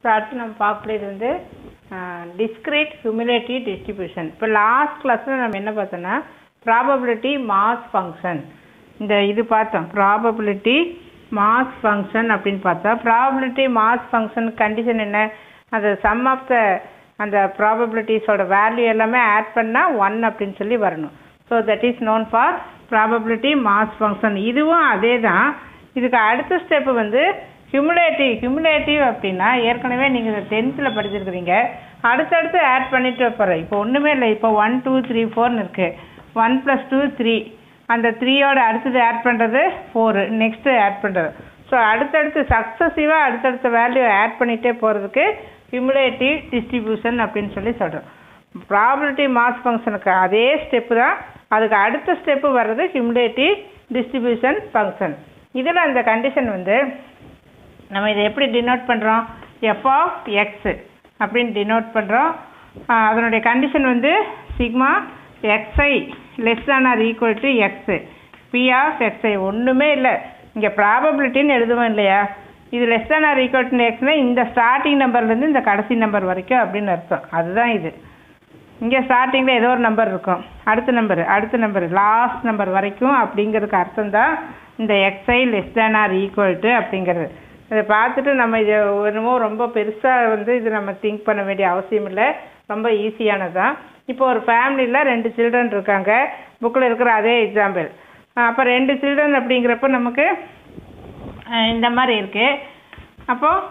So அடுத்து நம்ம பார்க்கக்கூடியது வந்து டிஸ்கிரீட் ஹியூமிலேட்டிவ் டிஸ்ட்ரிபியூஷன். இப்போ லாஸ்ட் கிளாஸில் நம்ம என்ன பார்த்தோன்னா ப்ராபபிலிட்டி மாஸ் ஃபங்க்ஷன் இது பார்த்தோம். ப்ராபபிலிட்டி மாஸ் ஃபங்க்ஷன் அப்படின்னு பார்த்தா ப்ராபபிலிட்டி மாஸ் ஃபங்க்ஷன் கண்டிஷன் என்ன, அந்த சம் ஆஃப் த அந்த ப்ராபபிலிட்டிஸோட வேல்யூ எல்லாமே ஆட் பண்ணால் 1 அப்படின்னு சொல்லி வரணும். So that is known for probability mass function. இதுவும் அதே தான். இதுக்கு அடுத்த ஸ்டெப்பு வந்து ஹியூமுலேட்டிவ் அப்படின்னா ஏற்கனவே நீங்கள் 10th படிச்சிருக்கிறீங்க. அடுத்தடுத்து ஆட் பண்ணிட்டு போகிறேன். இப்போ ஒன்றுமே இல்லை. இப்போ 1 2 3 4ன்னு இருக்குது. 1 + 2 3. அந்த 3யோட அடுத்தது ஆட் பண்ணுறது 4. நெக்ஸ்ட்டு ஆட் பண்ணுறது. ஸோ அடுத்தடுத்து சக்ஸஸிவாக அடுத்தடுத்த வேல்யூ ஆட் பண்ணிகிட்டே போகிறதுக்கு ஹியூமுலேட்டிவ் டிஸ்ட்ரிபியூஷன் அப்படின்னு சொல்லி சொல்கிறோம். ப்ராபபிலிட்டி மாஸ் ஃபங்க்ஷனுக்கு அதே ஸ்டெப்பு தான். அதுக்கு அடுத்த ஸ்டெப்பு வர்றது ஹியூமுலேட்டிவ் டிஸ்ட்ரிபியூஷன் ஃபங்க்ஷன். இதில் அந்த கண்டிஷன் வந்து நம்ம இதை எப்படி டினோட் பண்ணுறோம், f(x) அப்படின்னு டினோட் பண்ணுறோம். அதனுடைய கண்டிஷன் வந்து சிக்மா xi < x p(xi). ஒன்றுமே இல்லை, இங்கே ப்ராபபிலிட்டின்னு எழுதுவோம் இல்லையா, இது < xனா இந்த ஸ்டார்டிங் நம்பர்லேருந்து இந்த கடைசி நம்பர் வரைக்கும் அப்படின்னு அர்த்தம். அதுதான் இது. இங்கே ஸ்டார்டிங்கில் ஏதோ ஒரு நம்பர் இருக்கும், அடுத்த நம்பர் லாஸ்ட் நம்பர் வரைக்கும் அப்படிங்கிறதுக்கு அர்த்தம் தான் இந்த xi < அப்படிங்கிறது. இதை பார்த்துட்டு நம்ம இதை என்னமோ ரொம்ப பெருசாக வந்து இது நம்ம திங்க் பண்ண வேண்டிய அவசியம் இல்லை, ரொம்ப ஈஸியானது தான். இப்போ ஒரு ஃபேமிலியில் 2 சில்ட்ரன் இருக்காங்க. புக்கில் இருக்கிற அதே எக்ஸாம்பிள். அப்போ 2 சில்ட்ரன் அப்படிங்கிறப்ப நமக்கு இந்த மாதிரி இருக்குது. அப்போது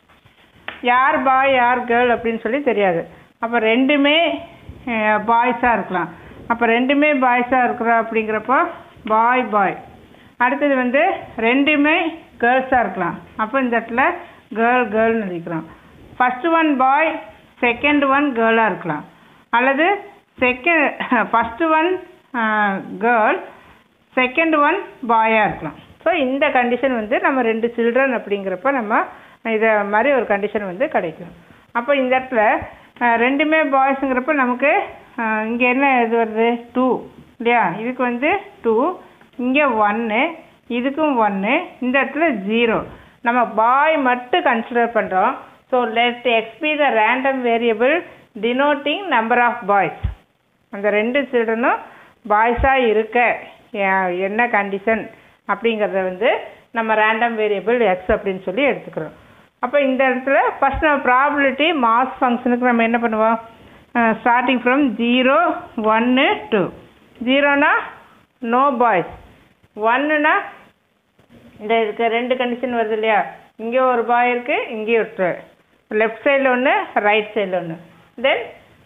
யார் பாய் யார் கேர்ள் அப்படின்னு சொல்லி தெரியாது. அப்போ ரெண்டுமே பாய்ஸாக இருக்கலாம். அப்போ ரெண்டுமே பாய்ஸாக இருக்கிறோம் அப்படிங்கிறப்போ பாய். அடுத்தது வந்து ரெண்டுமே கேர்ள்ஸாக இருக்கலாம். அப்போ இந்த இடத்துல கேர்ள்னு எழுதிக்கிறோம். First one boy, second one கேர்ளாக இருக்கலாம். அல்லது first one girl, second one பாயாக இருக்கலாம். ஸோ இந்த கண்டிஷன் வந்து நம்ம 2 சில்ட்ரன் அப்படிங்கிறப்ப நம்ம இதை மாதிரி ஒரு கண்டிஷன் வந்து கிடைக்கும். அப்போ இந்த இடத்துல ரெண்டுமே பாய்ஸுங்கிறப்ப நமக்கு இங்கே என்ன இது வருது 2 இல்லையா, இதுக்கு வந்து 2, இங்கே 1, இதுக்கும் 1, இந்த இடத்துல 0. நம்ம பாய் மட்டும் கன்சிடர் பண்ணுறோம். So let x be the random variable denoting number of boys. அந்த 2 சில்ட்ரனும் பாய்ஸாக இருக்க என்ன கண்டிஷன் அப்படிங்கிறத வந்து நம்ம ரேண்டம் வேரியபிள் எக்ஸ் அப்படின்னு சொல்லி எடுத்துக்கிறோம். அப்போ இந்த இடத்துல ஃபஸ்ட் நம்ம ப்ராபபிலிட்டி மாஸ் ஃபங்க்ஷனுக்கு நம்ம என்ன பண்ணுவோம், ஸ்டார்டிங் ஃப்ரம் 0 1 2. 0னா நோ பாய்ஸ், 1னா இந்த இதுக்கு 2 கண்டிஷன் வருது இல்லையா, இங்கே ஒரு பாய் இருக்குது, இங்கேயும் ஒரு லெஃப்ட் சைடில் ஒன்று, ரைட் சைடில் ஒன்று. தென்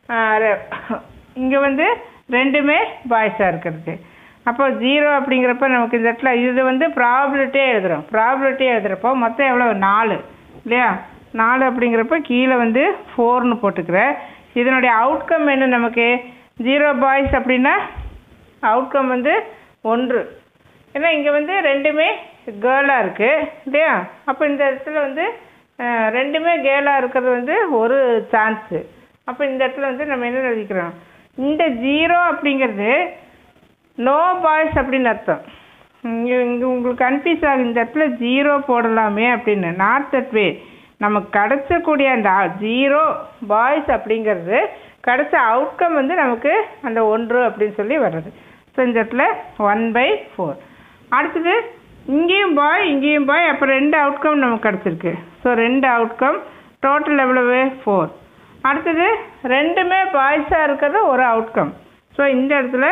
இங்கே வந்து ரெண்டுமே பாய்ஸாக இருக்கிறது. அப்போ 0 அப்படிங்கிறப்ப நமக்கு இந்த இடத்துல இது வந்து ப்ராபபிலிட்டியே எழுதுகிறப்போ மொத்தம் எவ்வளோ 4 இல்லையா. 4 அப்படிங்கிறப்ப கீழே வந்து 4ன்னு போட்டுக்கிறேன். இதனுடைய அவுட்கம் என்ன, நமக்கு 0 பாய்ஸ் அப்படின்னா அவுட்கம் வந்து 1. ஏன்னா இங்கே வந்து ரெண்டுமே கேர்ளாக இருக்குது இல்லையா. அப்போ இந்த இடத்துல வந்து ரெண்டுமே கேர்ளாக இருக்கிறது வந்து ஒரு சான்ஸு. அப்போ இந்த இடத்துல வந்து நம்ம என்ன எழுதிக்கிறோம், இந்த 0 அப்படிங்கிறது நோ பாய்ஸ் அப்படின்னு அர்த்தம். இங்கே உங்களுக்கு கன்ஃபியூஸ் ஆகும், இந்த இடத்துல 0 போடலாமே அப்படின்னு. Not that way. நமக்கு கிடச்சக்கூடிய அந்த 0 பாய்ஸ் அப்படிங்கிறது கிடச்ச அவுட்கம் வந்து நமக்கு அந்த 1 அப்படின்னு சொல்லி வர்றது. ஸோ இந்த இடத்துல 1/4. அடுத்தது இங்கேயும் பாய், அப்போ 2 அவுட்கம் நமக்கு கிடச்சிருக்கு. ஸோ 2 அவுட்கம், டோட்டல் எவ்வளவு 4. அடுத்தது ரெண்டுமே பாய்ஸாக இருக்கிறது ஒரு அவுட்கம். ஸோ இந்த இடத்துல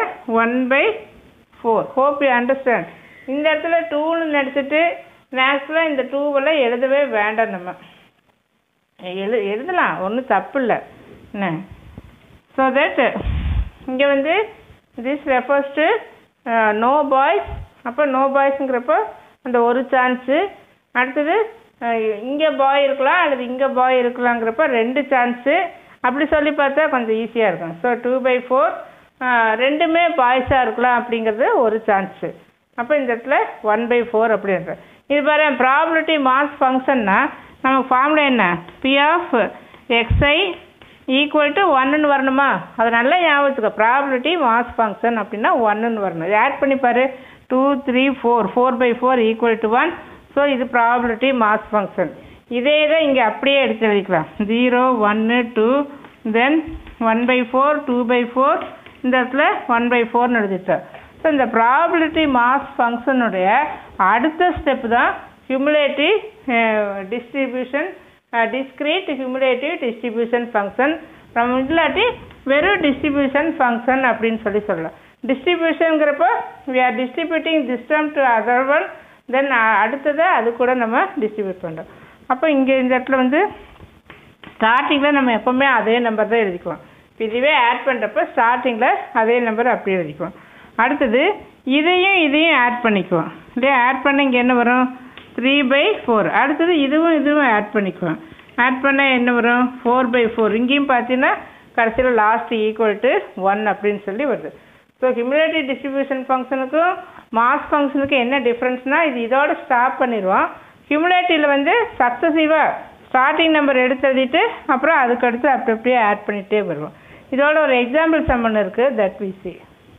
1/4. Hope you understand. இந்த இடத்துல 2ன்னு நினச்சிட்டு மேக்ஸில் இந்த 2வெல்லாம் எழுதவே வேண்டாம். நம்ம எழுதலாம், ஒன்றும் தப்பு இல்லை என்ன. ஸோ தட் இங்கே வந்து this refers to no boys. அப்போ நோ பாய்ஸுங்கிறப்போ அந்த ஒரு சான்ஸு. அடுத்தது இங்கே பாய் இருக்கலாம் அல்லது இங்கே பாய் இருக்கலாங்கிறப்ப 2 சான்ஸு. அப்படி சொல்லி பார்த்தா கொஞ்சம் ஈஸியாக இருக்கும். ஸோ 2/4 ரெண்டுமே பாய்ஸாக இருக்கலாம் அப்படிங்கிறது ஒரு சான்ஸு. அப்போ இந்த இடத்துல 1/4 அப்படின்ற இது பாரு. ப்ராபபிலிட்டி மாஸ் ஃபங்க்ஷன்னா நமக்கு ஃபார்முலா என்ன, p(xi) = 1ன்னு வரணுமா. அது நல்லா ஞாபகத்துக்கு. ப்ராபபிலிட்டி மாஸ் ஃபங்க்ஷன் அப்படின்னா 1ன்னு வரணும். இது ஆட் பண்ணிப்பார். 2 3 4 4/4 = 1. ஸோ இது ப்ராபபிலிட்டி மாஸ் ஃபங்க்ஷன். இதே தான் இங்கே அப்படியே எடுத்து எழுதிக்கலாம். 0 1 2 தென் 1/4 2/4 இந்த இடத்துல 1/4ன்னு எழுதிட்டோம். ஸோ இந்த ப்ராபபிலிட்டி மாஸ் ஃபங்க்ஷனுடைய அடுத்த ஸ்டெப் தான் cumulative distribution discrete cumulative distribution function. நம்ம இல்லாட்டி வெறும் டிஸ்ட்ரிபியூஷன் ஃபங்க்ஷன் அப்படின்னு சொல்லலாம். டிஸ்ட்ரிபியூஷனுங்கிறப்போ we are distributing this term to other one, தென் அடுத்ததை அது கூட நம்ம டிஸ்ட்ரிபியூட் பண்ணுறோம். அப்போ இங்கே இந்த இடத்துல வந்து ஸ்டார்டிங்கில் நம்ம எப்போவுமே அதே நம்பர் தான் எழுதிக்குவோம். இப்போ இதுவே ஆட் பண்ணுறப்போ ஸ்டார்டிங்கில் அதே நம்பர் அப்படியே எழுதிக்குவோம். அடுத்தது இதையும் ஆட் பண்ணிக்குவோம் இல்லையா. ஆட் பண்ண இங்கே என்ன வரும் 3/4. அடுத்தது இதுவும் ஆட் பண்ணிக்குவோம். ஆட் பண்ண என்ன வரும் 4/4. இங்கேயும் பார்த்தீங்கன்னா கடைசியில் லாஸ்ட் =1 அப்படின்னு சொல்லி வருது. ஸோ cumulative டிஸ்ட்ரிபியூஷன் ஃபங்க்ஷனுக்கும் மாஸ் ஃபங்க்ஷனுக்கும் என்ன டிஃப்ரென்ஸ்னால் இது இதோட ஸ்டாப் பண்ணிடுவோம். cumulativeல வந்து சக்ஸசிவாக ஸ்டார்டிங் நம்பர் எடுத்து எழுதிட்டு அப்புறம் அதுக்கடுத்து அப்படியே ஆட் பண்ணிகிட்டே வருவோம். இதோட ஒரு எக்ஸாம்பிள் சம் ஒன்று இருக்குது, தட் we see.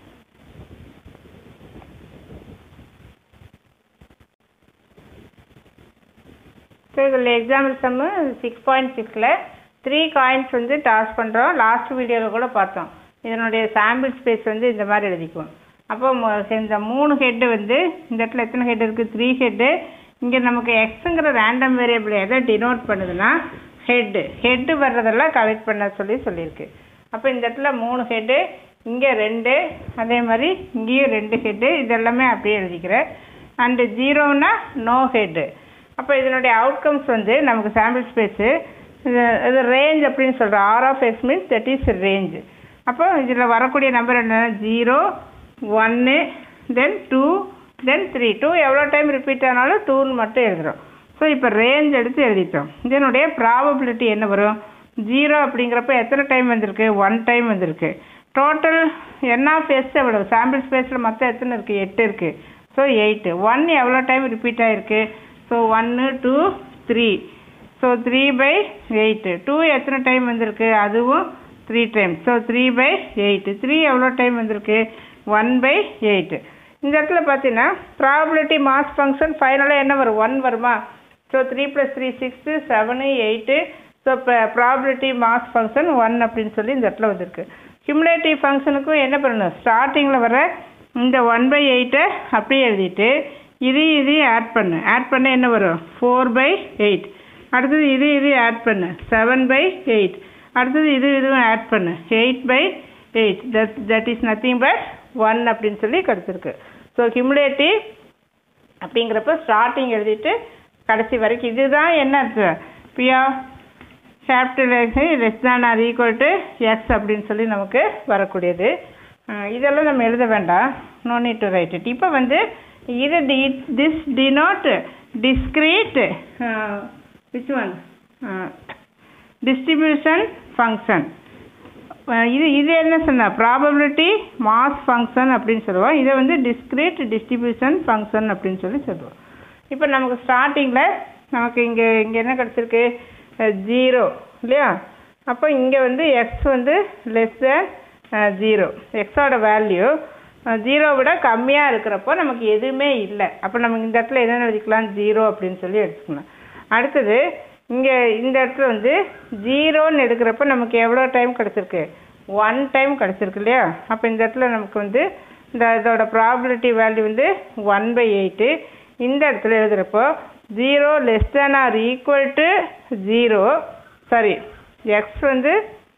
ஸோ இதில் எக்ஸாம்பிள் சம்மு 6.6ல் 3 காயின்ஸ் வந்து டாஸ் பண்ணுறோம். லாஸ்ட் வீடியோவில் கூட பார்த்தோம். இதனுடைய சாம்பிள் ஸ்பேஸ் வந்து இந்த மாதிரி எழுதிக்குவோம். அப்போ இந்த 3 ஹெட்டு வந்து இந்த இடத்துல எத்தனை ஹெட் இருக்குது 3 ஹெட்டு. இங்கே நமக்கு எக்ஸுங்கிற ரேண்டம் வேரியபிள் எதை டினோட் பண்ணுதுன்னா ஹெட்டு வர்றதெல்லாம் கலெக்ட் பண்ண சொல்லியிருக்கு. அப்போ இந்த இடத்துல 3 ஹெட்டு, இங்கே 2, அதே மாதிரி இங்கேயும் 2 ஹெட்டு. இதெல்லாமே அப்படியே எழுதிக்கிறேன். அண்டு 0னா நோ ஹெட்டு. அப்போ இதனுடைய அவுட்கம்ஸ் வந்து நமக்கு சாம்பிள் ஸ்பேஸு இது ரேஞ்ச் அப்படின்னு சொல்கிறோம். R(x) means that is range. அப்போ இதில் வரக்கூடிய நம்பர் என்னென்னா 0 1 தென் 2 தென் 3. 2 எவ்வளோ டைம் ரிப்பீட் ஆனாலும் 2ன்னு மட்டும் எழுதுகிறோம். ஸோ இப்போ ரேஞ்ச் எடுத்து எழுதிட்டோம். இதனுடைய ப்ராபபிலிட்டி என்ன வரும் 0 அப்படிங்கிறப்ப எத்தனை டைம் வந்திருக்கு 1 டைம் வந்திருக்கு. டோட்டல் N(s) எவ்வளோ சாம்பிள் ஸ்பேஸில் மொத்தம் எத்தனை இருக்குது 8 இருக்குது. ஸோ 8. 1 எவ்வளோ டைம் ரிப்பீட் ஆகிருக்கு. ஸோ 1 2 3. ஸோ 3/8. 2 எத்தனை டைம் வந்திருக்கு அதுவும் 3 டைம். ஸோ 3/8. 3 எவ்வளோ டைம் வந்திருக்கு 1/8. இந்த இடத்துல பார்த்தீங்கன்னா ப்ராபபிலிட்டி மாஸ் ஃபங்க்ஷன் ஃபைனலாக என்ன வரும் 1 வருமா. ஸோ 3 + 3 6 7 8. ஸோ இப்போ ப்ராபபிலிட்டி மாஸ் ஃபங்க்ஷன் 1 அப்படின்னு சொல்லி இந்த இடத்துல வந்திருக்கு. cumulative ஃபங்க்ஷனுக்கும் என்ன பண்ணணும் ஸ்டார்டிங்கில் வர இந்த 1/8 அப்படியே எழுதிட்டு இதையும் ஆட் பண்ண என்ன வரும் 4/8. அடுத்தது இது ஆட் பண்ணு 7/8. அடுத்தது இதுவும் ஆட் பண்ணு 8/8. தட் இஸ் நத்திங் பட் 1 அப்படின்னு சொல்லி கிடச்சிருக்கு. ஸோ cumulative அப்படிங்கிறப்ப ஸ்டார்டிங் எழுதிட்டு கடைசி வரைக்கும் இதுதான் என்ன அர்த்தம் P of capital X < X அப்படின்னு சொல்லி நமக்கு வரக்கூடியது. இதெல்லாம் நம்ம எழுத வேண்டாம், no need to write it. இப்போ வந்து இது this denote discrete which one distribution function. இது என்ன சொன்னா ப்ராபபிலிட்டி மாஸ் ஃபங்க்ஷன் அப்படின்னு சொல்லுவோம். இதை வந்து டிஸ்க்ரீட் டிஸ்ட்ரிபியூஷன் ஃபங்க்ஷன் அப்படின்னு சொல்லுவோம். இப்போ நமக்கு ஸ்டார்டிங்கில் நமக்கு இங்கே என்ன கிடச்சிருக்கு 0 இல்லையா. அப்போ இங்கே வந்து எக்ஸ் வந்து <0. எக்ஸோட வேல்யூ 0 விட கம்மியாக இருக்கிறப்போ நமக்கு எதுவுமே இல்லை. அப்போ நமக்கு இந்த இடத்துல என்ன எழுதிக்கலாம் 0 அப்படின்னு சொல்லி எடுத்துக்கலாம். அடுத்தது இங்கே இந்த இடத்துல வந்து 0ன்னு எடுக்கிறப்ப நமக்கு எவ்வளோ டைம் கிடச்சிருக்கு 1 டைம் கிடச்சிருக்கு இல்லையா. அப்போ இந்த இடத்துல நமக்கு வந்து இதோட ப்ராபபிலிட்டி வேல்யூ வந்து 1/8. இந்த இடத்துல எழுதுகிறப்போ 0 < or = 0 சாரி எக்ஸ் வந்து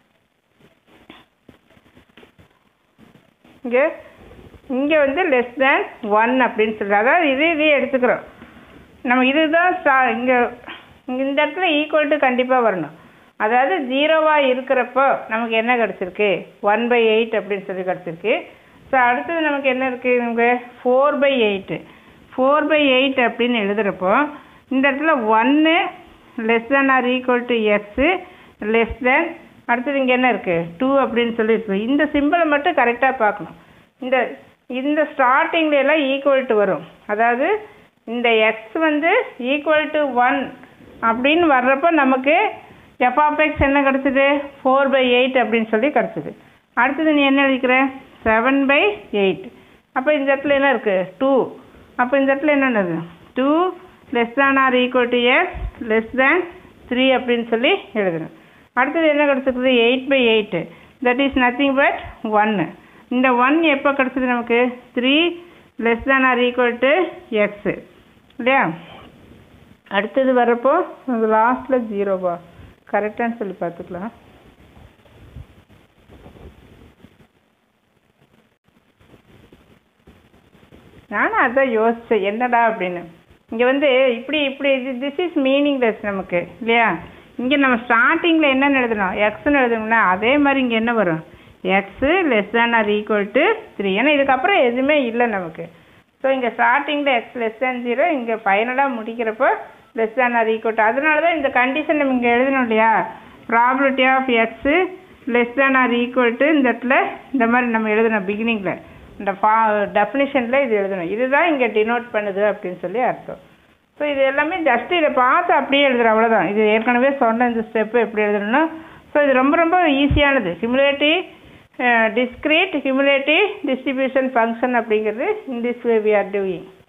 இங்கே வந்து <1 அப்படின்னு சொல்கிறோம். அதாவது இது எடுத்துக்கிறோம் நம்ம. இதுதான் இங்கே இந்த இடத்துல ஈக்குவல் டு கண்டிப்பாக வரணும். அதாவது 0வாக இருக்கிறப்போ நமக்கு என்ன கிடச்சிருக்கு 1/8 அப்படின்னு சொல்லி கிடச்சிருக்கு. ஸோ அடுத்தது நமக்கு என்ன இருக்குது நமக்கு 4/8. 4/8 அப்படின்னு எழுதுகிறப்போ இந்த இடத்துல 1 < or = X அடுத்தது இங்கே என்ன இருக்குது 2 அப்படின்னு சொல்லி இருக்கு. இந்த சிம்பிளை மட்டும் கரெக்டாக பார்க்கணும். இந்த ஸ்டார்டிங்கில் எல்லாம் ஈக்குவல் டு வரும். அதாவது இந்த எக்ஸ் வந்து =1 அப்படின்னு வர்றப்போ நமக்கு f(x) என்ன கிடச்சிது 4/8 அப்படின்னு சொல்லி கிடச்சிது. அடுத்தது நீ என்ன எழுதிக்கிற 7/8. அப்போ இந்த இடத்துல என்ன இருக்குது 2. அப்போ இந்த இடத்துல என்னென்னது 2 < or = X லெஸ் தேன் 3 அப்படின்னு சொல்லி எழுதணும். அடுத்தது என்ன கிடச்சிருக்குது 8/8 தட் இஸ் நத்திங் பட் 1. இந்த 1 எப்போ கிடச்சிது நமக்கு 3 less than or equal to x இல்லையா. அடுத்தது வரப்போ லாஸ்ட்டில் 0வா கரெக்டானு சொல்லி பார்த்துக்கலாம். நானும் அதான் யோசித்தேன் என்னடா அப்படின்னு. இங்கே வந்து இப்படி திஸ் இஸ் மீனிங்லெஸ் நமக்கு இல்லையா. இங்கே நம்ம ஸ்டார்டிங்கில் என்னென்னு எழுதணும் எக்ஸ்ன்னு எழுதணும்னா அதே மாதிரி இங்கே என்ன வரும் x less than or equal to 3. ஏன்னா இதுக்கப்புறம் எதுவுமே இல்லை நமக்கு. ஸோ இங்கே ஸ்டார்டிங்கில் எக்ஸ் லெஸ் தேன் 0, இங்கே ஃபைனலாக முடிக்கிறப்போ less than or equal to. அதனால தான் இந்த கண்டிஷன் நம்ம இங்கே எழுதணும் இல்லையா. Probability of x less than or equal to இந்த இடத்துல இந்த மாதிரி நம்ம எழுதணும் பிகினிங்கில் இந்த டெஃபினிஷனில் இது எழுதணும். இதுதான் இங்கே டினோட் பண்ணுது அப்படின்னு சொல்லி அர்த்தம். ஸோ இது எல்லாமே ஜஸ்ட் இதை பார்த்து அப்படியே எழுதுகிறோம் அவ்வளோதான். இது ஏற்கனவே சொன்ன இந்த ஸ்டெப்பு எப்படி எழுதணும்னா ஸோ இது ரொம்ப ரொம்ப ஈஸியானது. cumulative discrete cumulative distribution function அப்படிங்கிறது in this way we are doing.